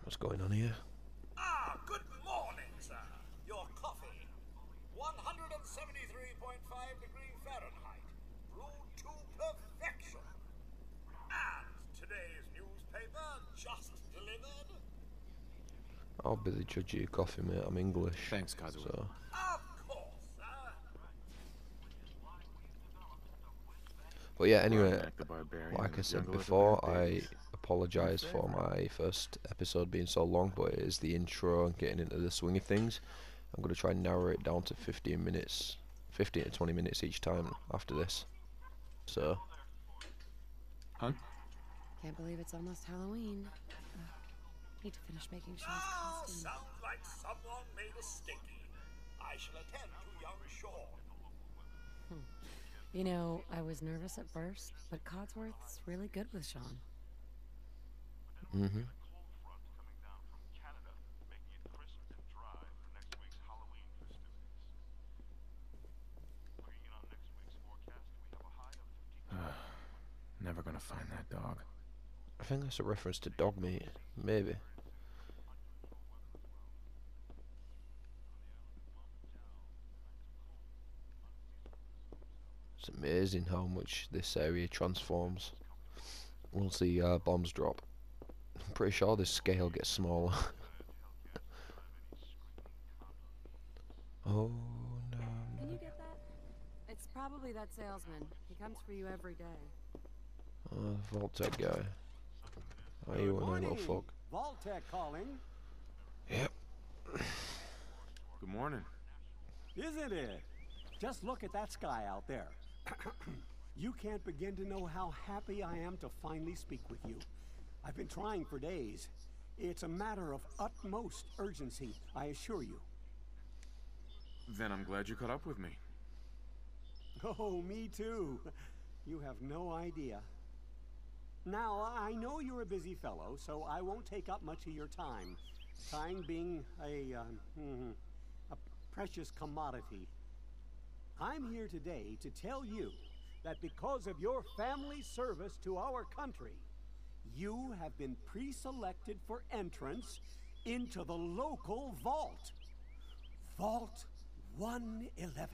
What's going on here? Ah, good morning, sir. Your coffee. 173.5 degree Fahrenheit. Brewed to perfection. And today's newspaper just delivered. I'll be the judge of your coffee, mate. I'm English. Thanks, Kazuo. So, Of course, sir. but yeah, anyway, Arnak the Barbarian like in I the said jungle of the before, Bad I Babies. apologise for my first episode being so long, but it is the intro and getting into the swing of things. I'm going to try and narrow it down to 15 minutes, 15 to 20 minutes each time after this. So, Huh? Can't believe it's almost Halloween. Need to finish making Sean's Ah, costume. sounds like someone made a sticky. I shall attend to young Sean. You know, I was nervous at first, but Codsworth's really good with Sean. Never gonna find that dog. I think that's a reference to dog meat, maybe. It's amazing how much this area transforms once the bombs drop. I'm pretty sure this scale gets smaller. Oh no. Can you get that? It's probably that salesman. He comes for you every day. Oh, Vault-Tec guy. How you want, little fuck? Vault-Tec calling. Yep. Good morning. Isn't it? Just look at that sky out there. You can't begin to know how happy I am to finally speak with you. I've been trying for days. It's a matter of utmost urgency, I assure you. Then I'm glad you caught up with me. Oh, me too. You have no idea. Now, I know you're a busy fellow, so I won't take up much of your time. Time being a precious commodity. I'm here today to tell you that because of your family service to our country, you have been pre-selected for entrance into the local vault. Vault 111.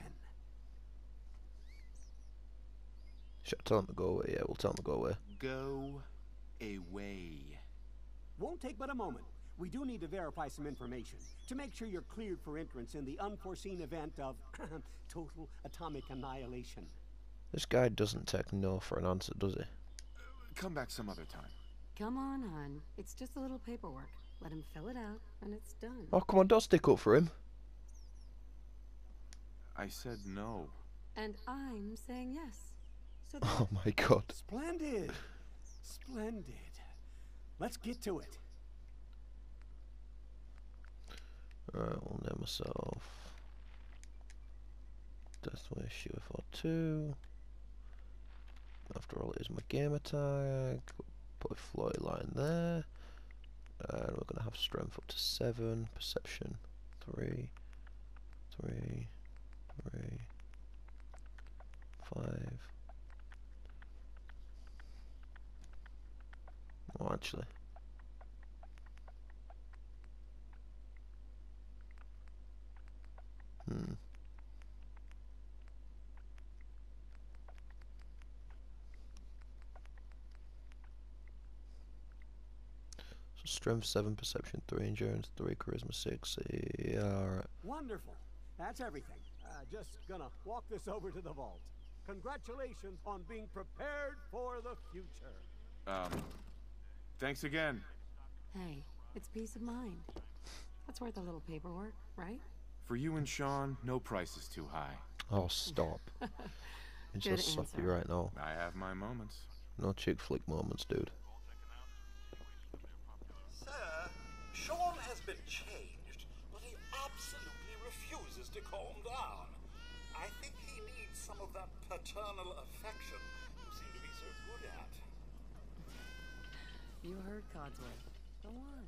Should I tell him to go away? Yeah, we'll tell him to go away. Go away. Won't take but a moment. We do need to verify some information to make sure you're cleared for entrance in the unforeseen event of total atomic annihilation. This guy doesn't take no for an answer, does he? Come back some other time. Come on, hon. It's just a little paperwork. Let him fill it out, and it's done. Oh, come on, don't stick up for him. I said no. And I'm saying yes. So Oh my god. Splendid. Splendid. Let's get to it. Alright, I'll name myself Deathwish UFO2. After all, it is my gamer tag. Put a floaty line there. And we're going to have strength up to 7. Perception 3. 3. 3. 5. Oh, actually. So strength 7, perception 3, endurance 3, charisma 6. Yeah, alright. Wonderful. That's everything. Just gonna walk this over to the vault. Congratulations on being prepared for the future. Thanks again. Hey, it's peace of mind. That's worth a little paperwork, right? For you and Sean, no price is too high. Oh, stop. I'm so Good soppy answer. right now. I have my moments. No chick flick moments, dude. Sir, Sean has been changed, but he absolutely refuses to calm down. I think he needs some of that paternal affection you seem to be so good at. You heard Codsworth. Go on.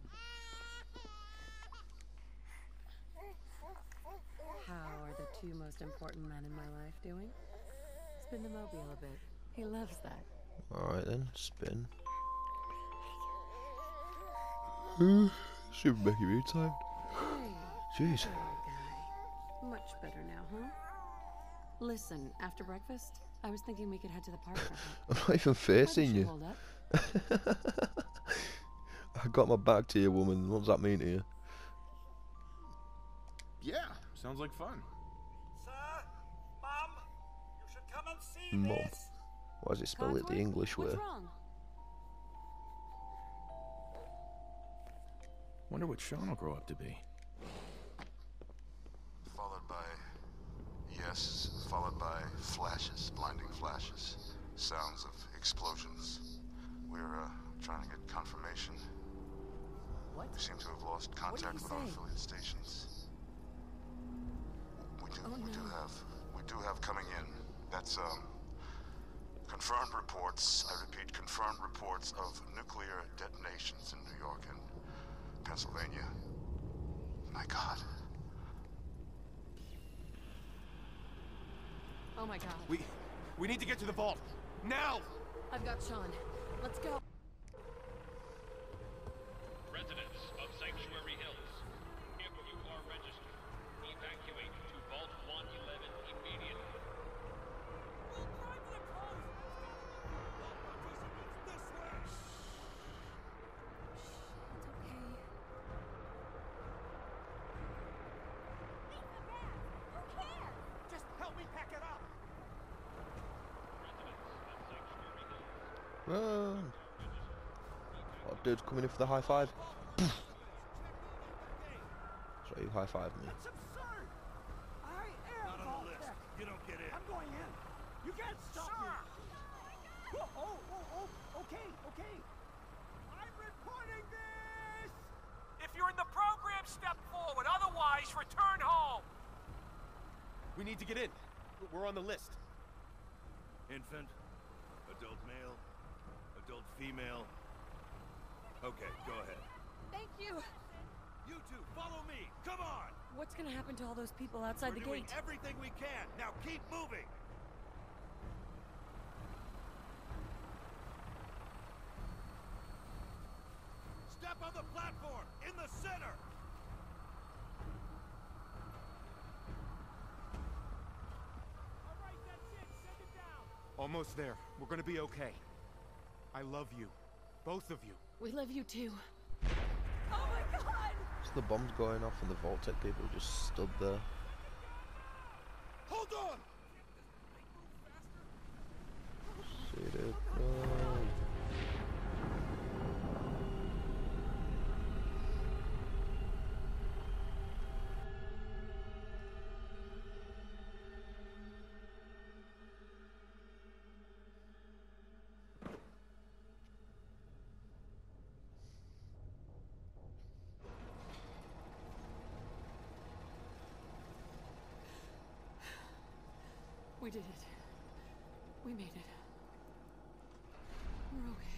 How are the two most important men in my life doing? Spin the mobile a bit. He loves that. Alright then, spin. Super making me tired. Hey, Jeez. better guy. Much better now, huh? Listen, after breakfast, I was thinking we could head to the park for a bit. I'm not even Weather facing should you. hold up. I got my back to you, woman. What does that mean to you? Yeah, sounds like fun. Sir, Mum, you should come and see Mum. this. Why does it spell it the Cogsworth, English way? what's wrong? Wonder what Sean will grow up to be. Followed by yes, followed by flashes, blinding flashes, sounds of explosions. We're trying to get confirmation. What? We seem to have lost contact with our affiliate stations. We do have coming in. That's confirmed reports. I repeat, confirmed reports of nuclear detonations in New York and Pennsylvania. My God. Oh my god. We need to get to the vault. Now! I've got Sean. Let's go. Residents of Sanctuary Hills, if you are registered, evacuate to Vault 111 immediately. Just help me pack it up. Run! Oh, dude's coming in for the high five. So you high five me. That's absurd. I am Not on the list. You don't get in. I'm going in. You can't stop me. Okay. I'm reporting this. If you're in the program, step forward. Otherwise, return home. We need to get in. We're on the list. Infant, adult male, adult female. Okay, go ahead. Thank you. You two, follow me. Come on. What's gonna happen to all those people outside We're the doing gate? everything we can. Now keep moving. Step on the platform in the center. All right, that's it. Send it down. Almost there. We're gonna be okay. I love you. Both of you. We love you too. Oh my god! So the bomb's going off and the Vault-Tec people just stood there. Hold on. See it. No. We did it. We made it. We're okay.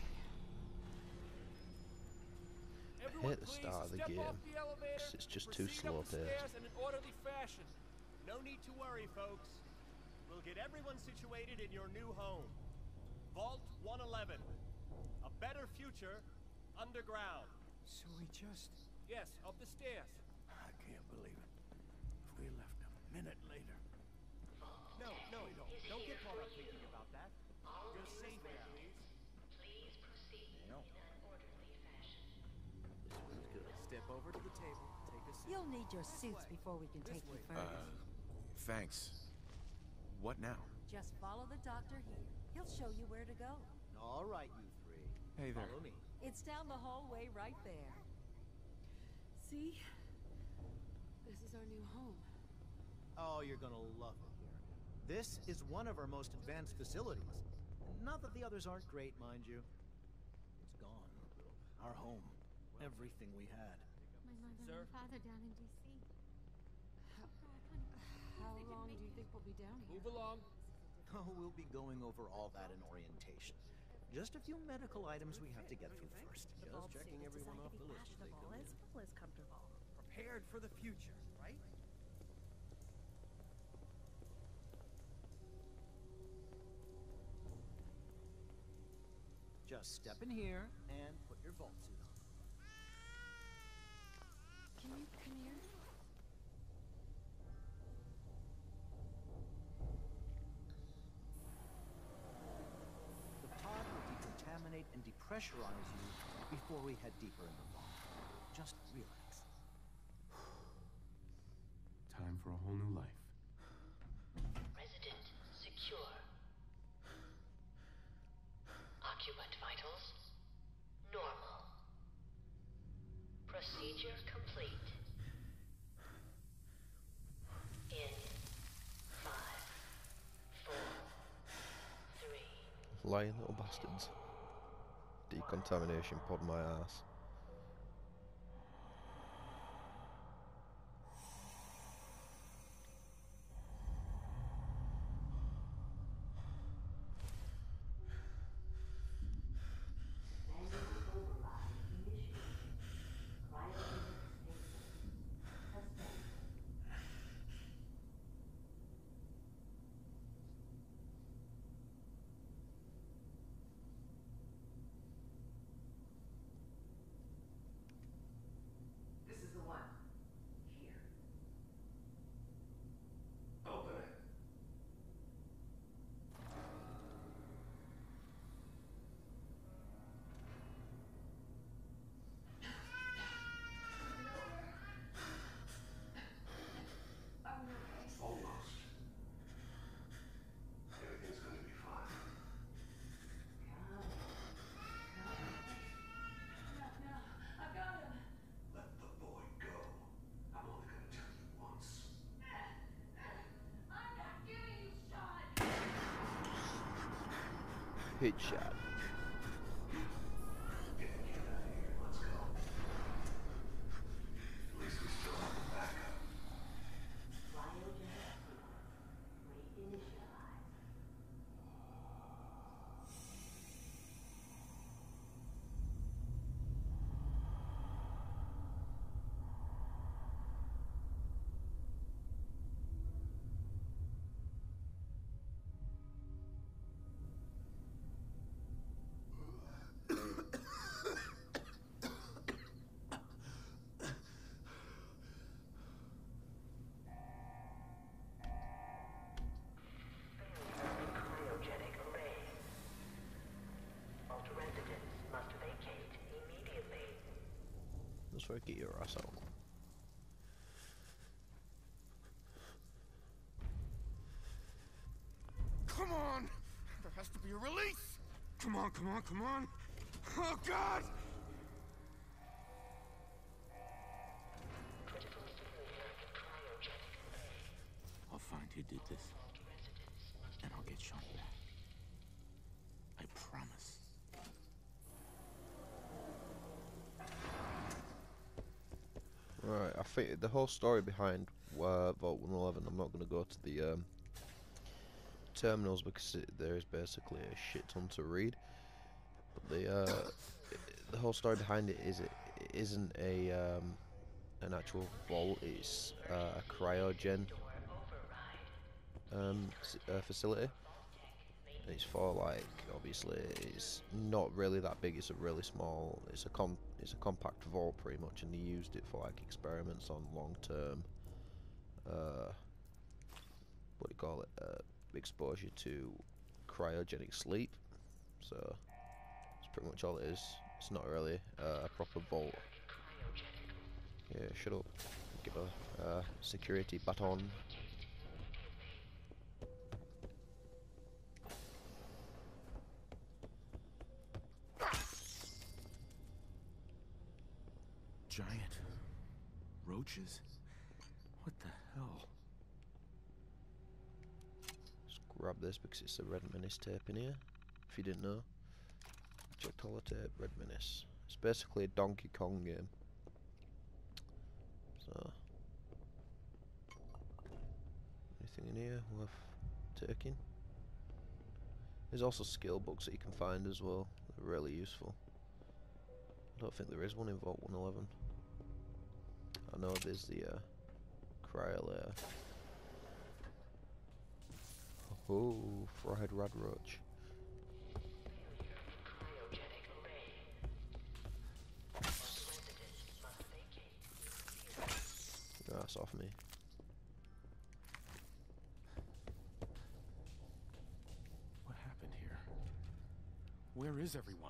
Everyone, hate the please start of the step game, off the elevator. 'cause it's just too Proceed up the slow-paced. stairs in an orderly fashion. No need to worry, folks. We'll get everyone situated in your new home. Vault 111. A better future underground. So we just... Yes, up the stairs. I can't believe it. If we left a minute later. No. Don't get caught up thinking about that. You're safe now. Step over to the table. Take a seat. You'll need your suits before we can take you further. Thanks. What now? Just follow the doctor here. He'll show you where to go. All right, you three. Hey there. Follow me. It's down the hallway right there. See? This is our new home. Oh, you're gonna love it here. This is one of our most advanced facilities. Not that the others aren't great, mind you. It's gone. Our home. Everything we had. My mother and father down in D.C. How long do you think we'll be down here? Move along. Oh, we'll be going over all that in orientation. Just a few medical items we have to get through first. Just checking everyone off the list. As well as comfortable. Prepared for the future, right? Just step in here and put your vault suit on. Can you come here? The pod will decontaminate and depressurize you before we head deeper in the vault. Just relax. Time for a whole new life. Resident secure. Occupant vitals normal. Procedure complete. In 5, 4, 3. Lying little bastards. Decontamination pod my ass. This is the one. Here. Open it. Almost. Everything's gonna be fine. No, I've got him. Let the boy go. I'm only gonna tell you once. I'm not giving you shot. Headshot. Get the kid out of here. Let's go. At least we still have a backup. Cryogenic sequence reinitialized. Cryogenic array. Alt residents must vacate immediately. That's where I get your ass out. Come on! There has to be a release! Come on, come on, come on! Oh, God! Critical failure in cryogenic array. I'll find who did this, Alt residents must and I'll get Sean back. I promise. Right, I think the whole story behind Vault 111, I'm not going to go to the terminals because there is basically a shit ton to read. But the whole story behind it is it isn't an actual vault, it's a cryogen facility. And it's for, like, obviously it's not really that big, it's a really small, it's a compact vault pretty much, and they used it for like experiments on long term what do you call it, exposure to cryogenic sleep. So that's pretty much all it is. It's not really a proper vault. Yeah, shut up. Give a security baton. Giant roaches? What the hell? Just grab this because it's a Red Menace tape in here. If you didn't know. Checked holotape, Red Menace. It's basically a Donkey Kong game. So anything in here worth taking? There's also skill books that you can find as well. They're really useful. I don't think there is one in Vault 111. I know there's the cryo layer. Oh, fried rad roach. piss off me. What happened here? Where is everyone?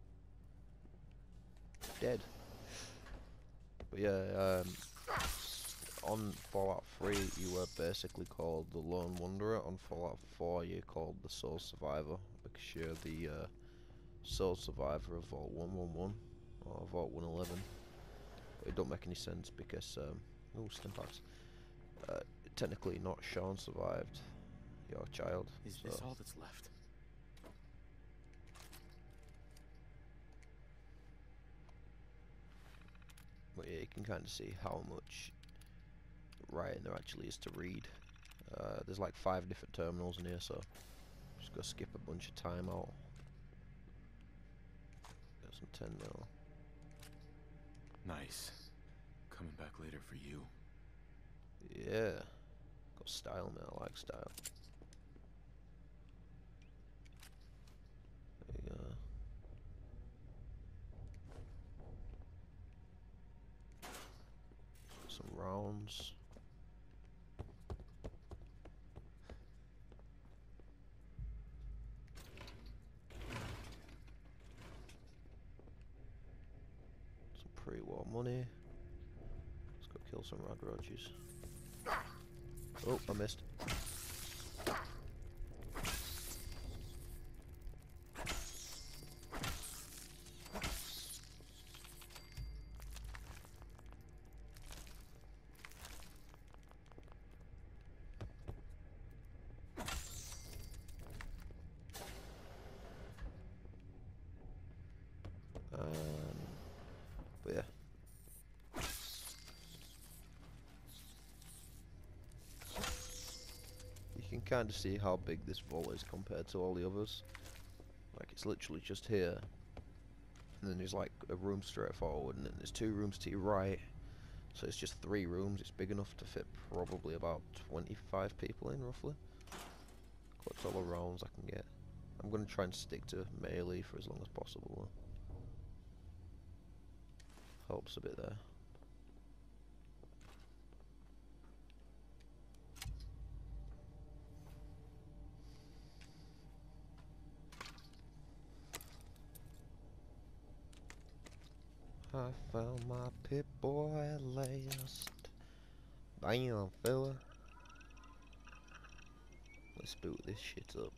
Dead. But yeah, on Fallout 3 you were basically called the Lone Wanderer. On Fallout 4 you're called the Sole Survivor, because you're the sole survivor of Vault 111 or Vault 111. But it don't make any sense because oh, stimpaks. Technically not Sean survived, your child. Is so. this all that's left? But yeah, you can kind of see how much writing there actually is to read. There's like 5 different terminals in here, so just go skip a bunch of time out. Got some 10 mil. Nice. Coming back later for you. Yeah. Got style, man. I like style. There you go. Some rounds. Some pre-war money. Let's go kill some rad roaches. Oh, I missed. But yeah. You can kind of see how big this vault is compared to all the others. Like, it's literally just here. And then there's like a room straight forward, and then there's 2 rooms to your right. So it's just 3 rooms. It's big enough to fit probably about 25 people in, roughly. Collect all the rounds I can get. I'm going to try and stick to melee for as long as possible, though. Helps a bit there. I found my Pip-Boy at last. Bam, fella. Let's boot this shit up.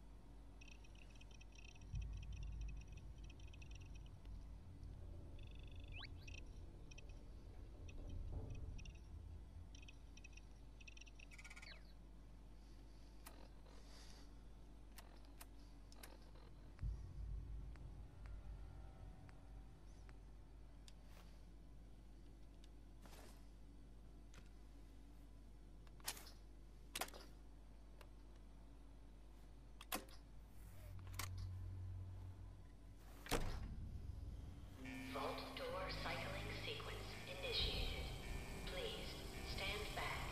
Vault door cycling sequence initiated. Please stand back.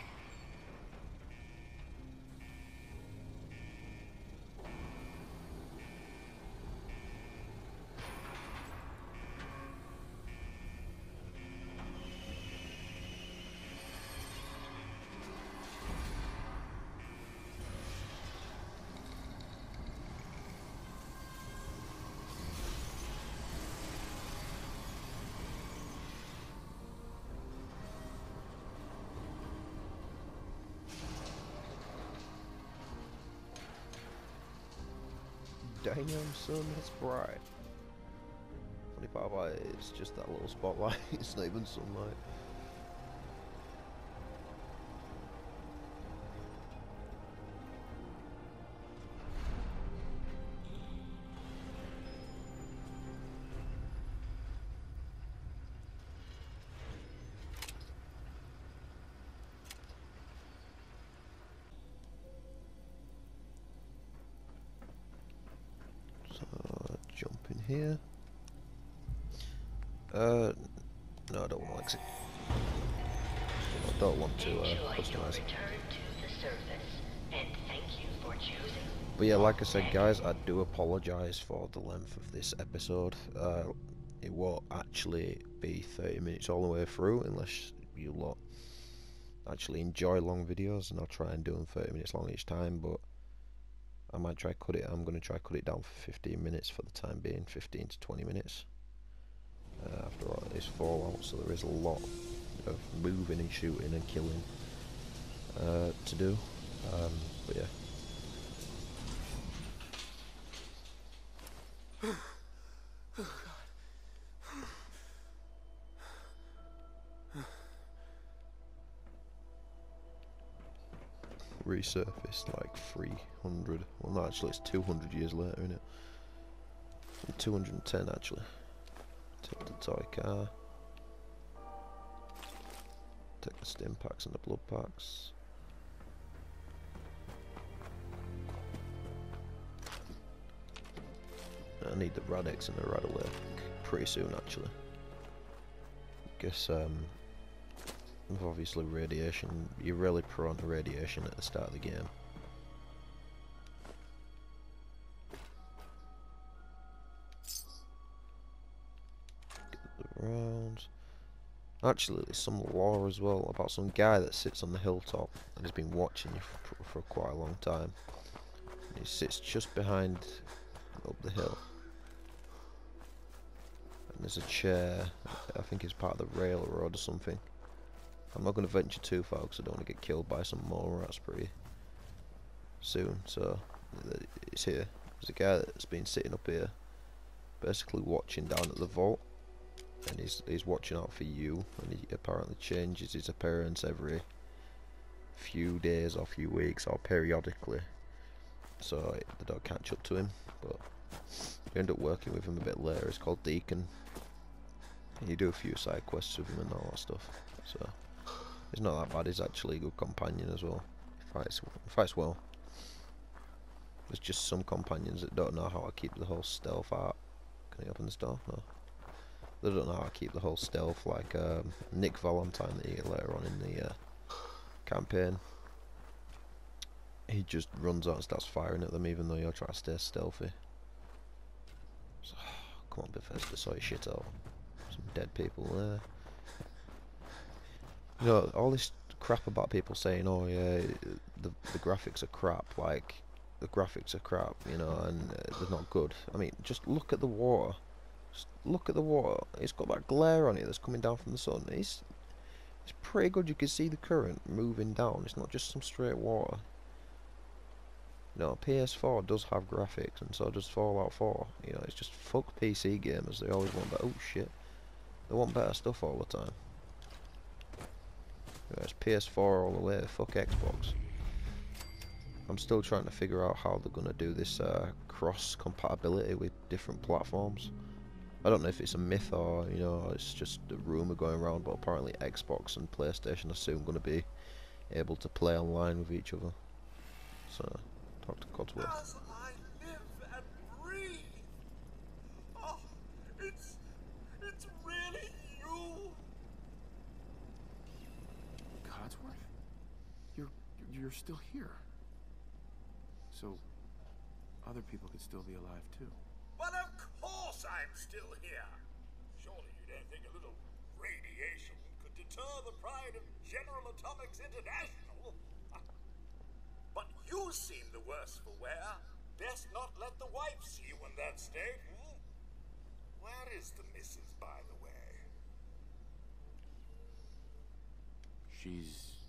Damn, son, that's bright. Funny part about it is just that little spotlight. It's not even sunlight. Jump in here. No, I don't want to exit. I don't want to customize. But yeah, like I said, guys, I do apologise for the length of this episode. It won't actually be 30 minutes all the way through unless you lot actually enjoy long videos, and I'll try and do them 30 minutes long each time, but I might try cut it. I'm going to try cut it down for 15 minutes for the time being, 15 to 20 minutes. After all, it is Fallout, so there is a lot of moving and shooting and killing to do. But yeah. Resurfaced like 300. Well, no, actually, it's 200 years later, isn't it? 210 actually. Take the toy car. Take the stim packs and the blood packs. I need the Radex and the Radaway pretty soon actually. Guess with obviously radiation, you're really prone to radiation at the start of the game. Get the rounds. Actually, there's some lore as well about some guy that sits on the hilltop and has been watching you for quite a long time. He sits just behind up the hill. And there's a chair, I think it's part of the railroad or something. I'm not going to venture too far because I don't want to get killed by some mole rats pretty soon. So, it's here. There's a guy that's been sitting up here, basically watching down at the vault. And he's watching out for you, and he apparently changes his appearance every few days or few weeks or periodically, so they don't catch up to him. But you end up working with him a bit later. It's called Deacon. And you do a few side quests with him and all that stuff. So he's not that bad. He's actually a good companion as well. He fights well. There's just some companions that don't know how to keep the whole stealth out. Can he open this door? No. They don't know how to keep the whole stealth, like Nick Valentine that you get later on in the campaign. He just runs out and starts firing at them even though you're trying to stay stealthy. So, come on Bethesda, sort your shit out. Some dead people there. You know, all this crap about people saying, oh yeah, the graphics are crap, like, the graphics are crap, you know, and they're not good. I mean, just look at the water. Look at the water. It's got that glare on it that's coming down from the sun. It's pretty good. You can see the current moving down. It's not just some straight water. You know, PS4 does have graphics, and so does Fallout 4. You know, it's just fuck PC gamers. They always want better. Oh shit, they want better stuff all the time. You know, it's PS4 all the way. Fuck Xbox. I'm still trying to figure out how they're gonna do this cross compatibility with different platforms. I don't know if it's a myth or, you know, it's just a rumour going around, but apparently Xbox and PlayStation are soon going to be able to play online with each other. So, talk to Codsworth. As I live and breathe. Oh, it's really you. Codsworth? You're still here. So, other people could still be alive too. Well, of course I'm still here. Surely you don't think a little radiation could deter the pride of General Atomics International? But you seem the worse for wear. Best not let the wife see you in that state. Where is the missus, by the way? She's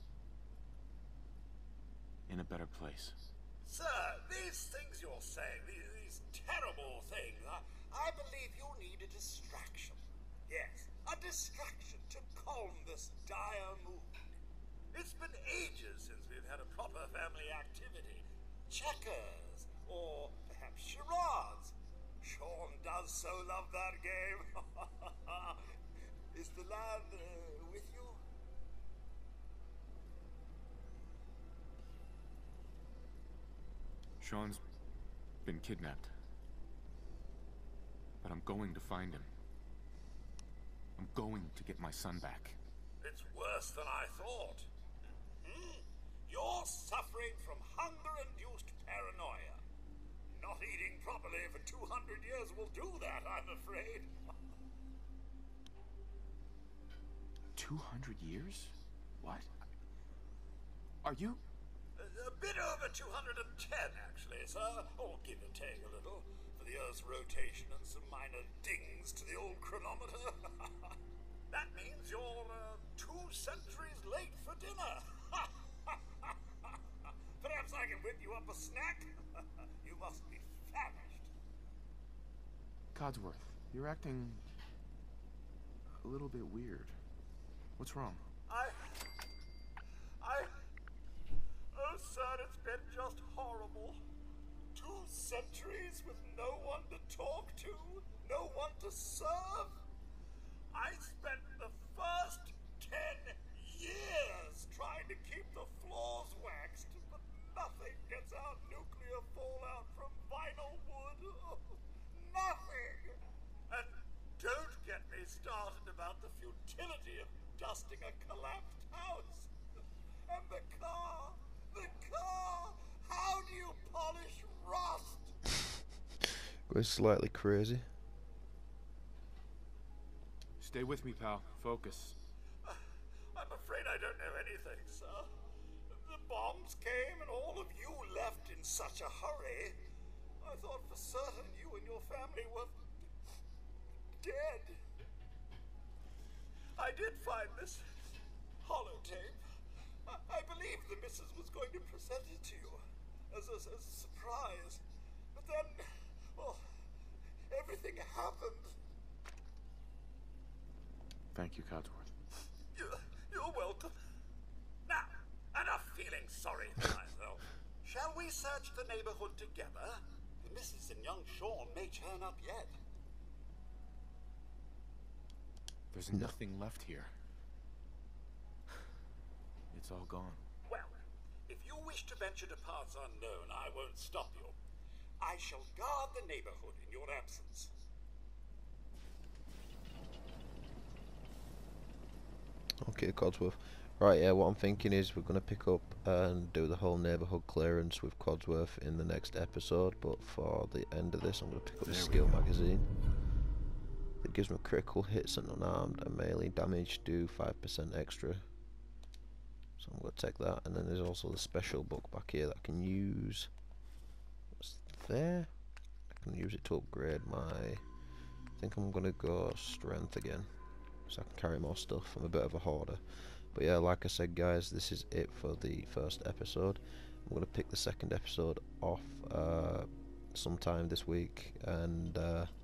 in a better place. Sir, these things you're saying, these terrible things, I believe you need a distraction. Yes, a distraction to calm this dire mood. It's been ages since we've had a proper family activity. Checkers, or perhaps charades. Sean does so love that game. Is the lad with you? Sean's been kidnapped. But I'm going to find him. I'm going to get my son back. It's worse than I thought. You're suffering from hunger-induced paranoia. Not eating properly for 200 years will do that, I'm afraid. 200 years? What? Are you? A bit over 210, actually, sir. Or give or take a little, for the Earth's rotation and some minor dings to the old chronometer. That means you're 2 centuries late for dinner. Perhaps I can whip you up a snack? You must be famished. Codsworth, you're acting a little bit weird. What's wrong? Oh, sir, it's been just horrible. 2 centuries with no one to talk to, no one to serve. I spent the first 10 years trying to keep the floors waxed, but nothing gets out nuclear fallout from vinyl wood. Nothing! And don't get me started about the futility of dusting a collapsed house. And the car! How do you polish rust? Going slightly crazy. Stay with me, pal. Focus. I'm afraid I don't know anything, sir. The bombs came and all of you left in such a hurry. I thought for certain you and your family were dead. I did find this holotape. I believe the missus was going to present it to you as a surprise. But then, well, everything happened. Thank you, Codsworth. You're welcome. Now, enough feeling sorry for myself. Shall we search the neighborhood together? The missus and young Sean may turn up yet. There's nothing left here. It's all gone. Well, if you wish to venture to paths unknown, I won't stop you. I shall guard the neighborhood in your absence. Okay, Codsworth. Right, yeah, what I'm thinking is we're going to pick up and do the whole neighbourhood clearance with Codsworth in the next episode, but for the end of this I'm going to pick up the skill magazine. It gives me critical hits and unarmed and melee damage do 5% extra. So I'm going to take that, and then there's also the special book back here that I can use. What's there? I can use it to upgrade my... I think I'm going to go strength again, so I can carry more stuff. I'm a bit of a hoarder. But yeah, like I said guys, this is it for the first episode. I'm going to pick the second episode off sometime this week, and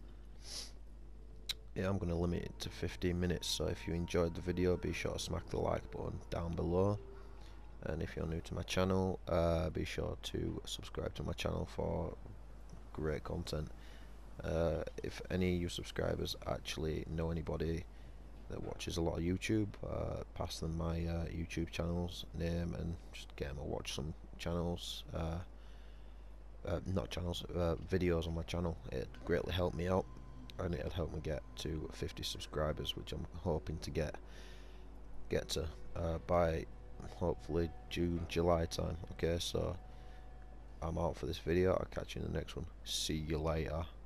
yeah, I'm going to limit it to 15 minutes, so if you enjoyed the video, be sure to smack the like button down below, and if you're new to my channel, be sure to subscribe to my channel for great content. If any of you subscribers actually know anybody that watches a lot of YouTube, pass them my YouTube channel's name and just get them to watch some channels, not channels, videos on my channel. It'd greatly help me out, and it'd help me get to 50 subscribers, which I'm hoping to get to by hopefully June, July time. Okay, so I'm out for this video. I'll catch you in the next one. See you later.